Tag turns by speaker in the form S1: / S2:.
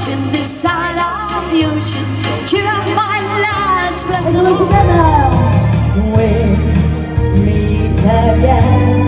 S1: ocean, this side of the ocean. Cheer up, my lads, bless them all.
S2: Together, we'll meet again.